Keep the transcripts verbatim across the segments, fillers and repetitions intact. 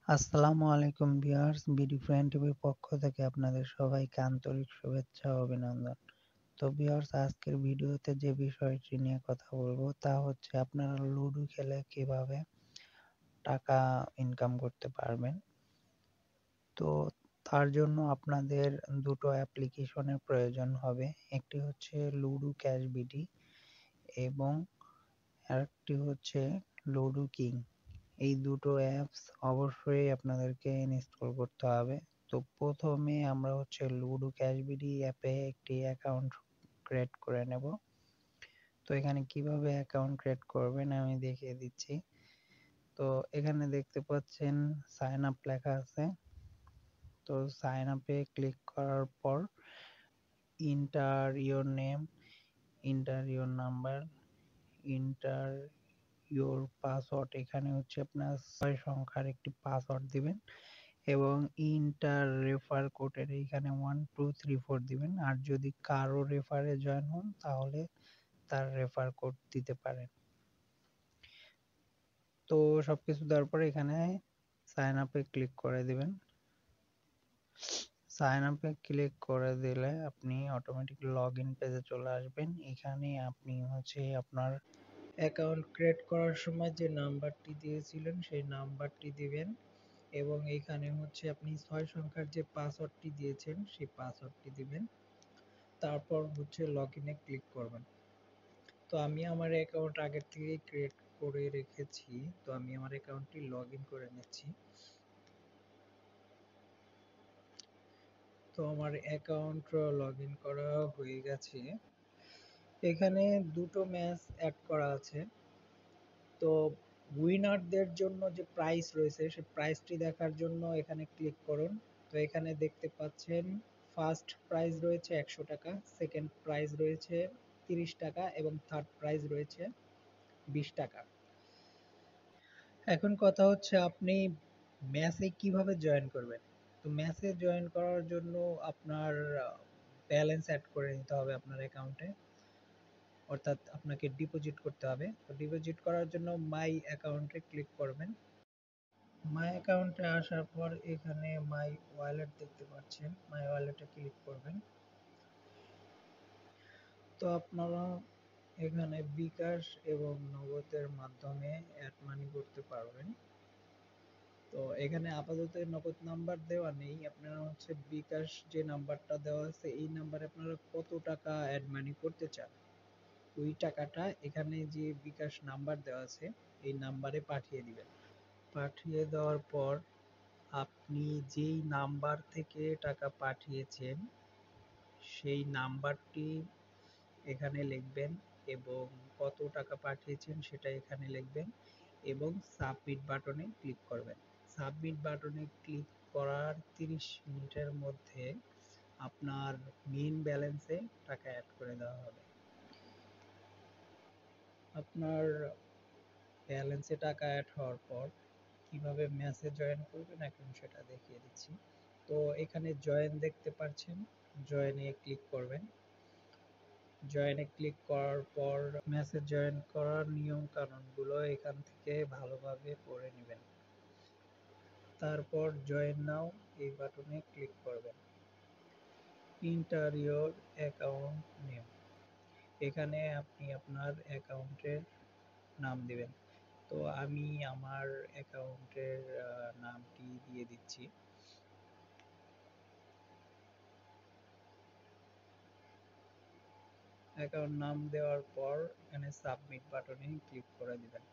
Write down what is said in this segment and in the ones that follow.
আসসালামু আলাইকুম viewers, BD friend টিভির পক্ষ থেকে আপনাদের সবাইকে আন্তরিক শুভেচ্ছা ও অভিনন্দন। তো ভিউয়ার্স, আজকের ভিডিওতে যে বিষয়টি নিয়ে কথা বলবো তা হচ্ছে আপনারা লুডো খেলে কিভাবে টাকা ইনকাম করতে পারবেন। তো তার জন্য আপনাদের দুটো অ্যাপ্লিকেশনের প্রয়োজন হবে। একটি হচ্ছে লুডো ক্যাশ বিডি এবং আরেকটি হচ্ছে লুডো কিং। এই দুটো অ্যাপস অবশ্যই আপনাদেরকে ইনস্টল করতে হবে। তো প্রথমে আমরা হচ্ছে লুডো ক্যাশ বিডি অ্যাপে একটি অ্যাকাউন্ট ক্রিয়েট করে নেব। তো এখানে কিভাবে অ্যাকাউন্ট ক্রিয়েট করবেন আমি দেখিয়ে দিচ্ছি। তো এখানে দেখতে পাচ্ছেন সাইন আপ লেখা আছে। তো সাইন আপে ক্লিক করার পর enter your name, enter your number, enter your password. এখানে হচ্ছে আপনার ছয় সংখ্যার একটি পাসওয়ার্ড দিবেন এবং ইন্টার রেফার কোডের এইখানে ওয়ান টু থ্রি ফোর দিবেন। আর যদি কারো রেফারে জয়েন হন তাহলে তার রেফার কোড দিতে পারেন। তো সবকিছু দেওয়ার পরে এখানে সাইন আপে ক্লিক করে দিবেন। সাইন আপে ক্লিক করে দিলে আপনি অটোমেটিক লগ ইন পেজে চলে আসবেন। এখানে আপনি হচ্ছে আপনার অ্যাকাউন্ট ক্রিয়েট করার সময় যে নাম্বারটি দিয়েছিলেন সেই নাম্বারটি দিবেন এবং এইখানে হচ্ছে আপনি ছয় সংখ্যার যে পাসওয়ার্ডটি দিয়েছেন সেই পাসওয়ার্ডটি দিবেন। তারপর হচ্ছে লগ ইনে ক্লিক করবেন। তো আমি আমার অ্যাকাউন্ট আগের থেকেই ক্রিয়েট করে রেখেছি, তো আমি আমার অ্যাকাউন্টটি লগ ইন করে নিচ্ছি। তো আমার অ্যাকাউন্ট লগ ইন করা হয়ে গেছে। এখানে দুটো ম্যাচ অ্যাড করা আছে। তো উইনারদের জন্য যে প্রাইস রয়েছে সেই প্রাইসটি দেখার জন্য এখানে ক্লিক করুন। তো এখানে দেখতে পাচ্ছেন ফার্স্ট প্রাইজ রয়েছে একশো টাকা, সেকেন্ড প্রাইজ রয়েছে তিরিশ টাকা এবং থার্ড প্রাইজ রয়েছে বিশ টাকা। এখন কথা হচ্ছে আপনি ম্যাচে কিভাবে জয়েন করবেন। তো ম্যাচে জয়েন করার জন্য আপনার ব্যালেন্স অ্যাড করে নিতে হবে আপনার অ্যাকাউন্টে, অর্থাৎ আপনাকে ডিপোজিট করতে হবে। তো ডিপোজিট করার জন্য মাই অ্যাকাউন্টে ক্লিক করবেন। মাই অ্যাকাউন্টে আসার পর এখানে মাই ওয়ালেট দেখতে পাচ্ছেন, মাই ওয়ালেটে ক্লিক করবেন। তো আপনারা এখানে বিকাশ এবং নগদের মাধ্যমে অ্যাড মানি করতে পারবেন। তো এখানে আপাতত নগদ নাম্বার দেওয়া নেই, আপনারা হচ্ছে বিকাশ যে নাম্বারটা দেওয়া আছে এই নাম্বারে আপনারা কত টাকা অ্যাড মানি করতে চান ওই টাকাটা এখানে যে বিকাশ নাম্বার দেওয়া আছে এই নাম্বারে পাঠিয়ে দিবেন। পাঠিয়ে দেওয়ার পর আপনি যেই নাম্বার থেকে টাকা পাঠিয়েছেন সেই নাম্বারটি এখানে লিখবেন এবং কত টাকা পাঠিয়েছেন সেটা এখানে লিখবেন এবং সাবমিট বাটনে ক্লিক করবেন। সাবমিট বাটনে ক্লিক করার তিরিশ মিনিটের মধ্যে আপনার মেইন ব্যালেন্সে টাকা অ্যাড করে দেওয়া হবে। আপনার ব্যালেন্সে টাকা অ্যাড হওয়ার পর কিভাবে ম্যাচে জয়েন করবেন এখন সেটা দেখিয়ে দিচ্ছি। তো এখানে জয়েন দেখতে পাচ্ছেন, জয়েনে ক্লিক করবেন। জয়েনে ক্লিক করার পর ম্যাচে জয়েন করার নিয়ম কানুনগুলো এখান থেকে ভালোভাবে পড়ে নেবেন। তারপর জয়েন নাও এই বাটনে ক্লিক করবেন। ইন্টার ইওর অ্যাকাউন্ট নেম, এখানে আপনি আপনার অ্যাকাউন্টের নাম দিবেন। তো আমি আমার অ্যাকাউন্টের নামটি দিয়ে দিচ্ছি। অ্যাকাউন্ট নাম দেওয়ার পর এখানে সাবমিট বাটনে ক্লিক করে দিবেন।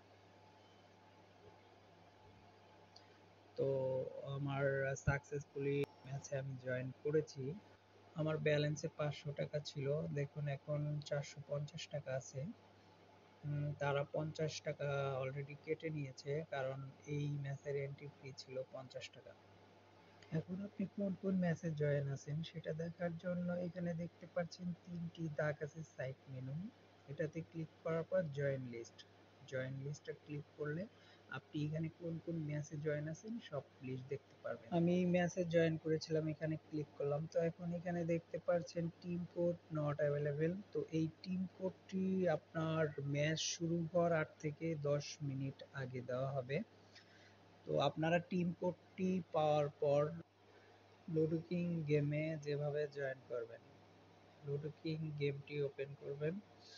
তো আমার সাকসেসফুলি ম্যাচে আমি জয়েন করেছি। আমার ব্যালেন্সে পাঁচশো টাকা ছিল, দেখুন এখন চারশো পঞ্চাশ টাকা আছে। তারা পঞ্চাশ টাকা অলরেডি কেটে নিয়েছে কারণ এই ম্যাচের এন্ট্রি ফি ছিল পঞ্চাশ টাকা। এখন আপনি কোন কোন ম্যাচে জয়েন আছেন সেটা দেখার জন্য এখানে দেখতে পাচ্ছেন তিনটি দাগ আছে সাইড মেনু, এটাতে ক্লিক করার পর জয়েন লিস্ট, জয়েন লিস্টে ক্লিক করলে আপনি এখানে কোন কোন ম্যাচে জয়েন আছেন সব লিস্ট দেখতে পারবেন। আমি এই ম্যাচে জয়েন করেছিলাম, এখানে ক্লিক করলাম। তো এখন এখানে দেখতে পাচ্ছেন টিম কোড নট অ্যাভেলেবেল। তো এই টিম কোডটি আপনার ম্যাচ শুরু হওয়ার আট থেকে দশ মিনিট আগে দেওয়া হবে। তো আপনারা টিম কোডটি পাওয়ার পর লুডো কিং গেমে যেভাবে জয়েন করবেন, লুডো কিং গেমটি ওপেন করবেন।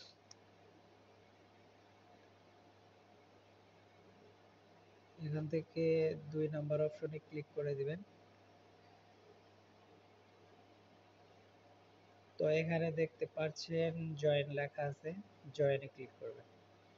এখান থেকে দুই নাম্বার অপশনে ক্লিক করে দিবেন। তো এখানে দেখতে পাচ্ছেন জয়েন লেখা আছে, জয়েনে ক্লিক করবেন।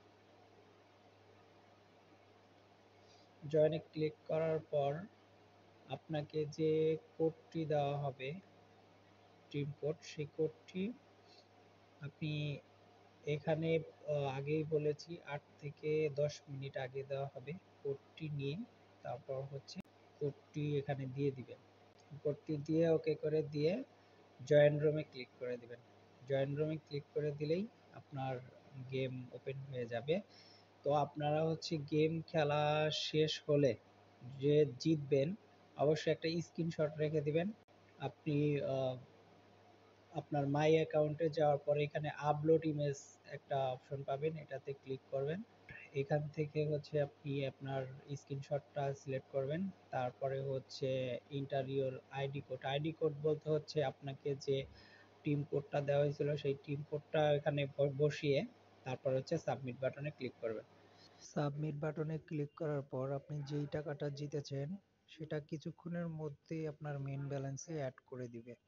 জয়েনে ক্লিক করার পর আপনাকে যে কোডটি দেওয়া হবে, টিম কোড, সেই কোডটি আপনি এখানে আগেই বলেছি আট থেকে দশ মিনিট আগে দেওয়া হবে। কোডটি নিয়ে তারপর হচ্ছে কোডটি এখানে দিয়ে দিবেন। কোডটি দিয়ে ওকে করে দিয়ে জয়েন রুমে ক্লিক করে দিবেন। জয়েন রুমে ক্লিক করে দিলেই আপনার গেম ওপেন হয়ে যাবে। তো আপনারা হচ্ছে গেম খেলা শেষ হলে যে জিতবেন অবশ্যই একটা স্ক্রিনশট রেখে দিবেন। আপনি আপনার মাই অ্যাকাউন্টে যাওয়ার পরে এখানে আপলোড ইমেজ একটা অপশন পাবেন, এটাতে ক্লিক করবেন। এখান থেকে হচ্ছে আপনি আপনার স্ক্রিনশটটা সিলেক্ট করবেন। তারপরে হচ্ছে enter your ID code. ID code বলতে হচ্ছে আপনাকে যে টিম কোডটা দেওয়া হয়েছিল সেই টিম কোডটা এখানে বসিয়ে তারপর হচ্ছে সাবমিট বাটনে ক্লিক করবেন। সাবমিট বাটনে ক্লিক করার পর আপনি যেই টাকাটা জিতেছেন সেটা কিছুক্ষণের মধ্যেই আপনার মেইন ব্যালেন্সে অ্যাড করে দিবে।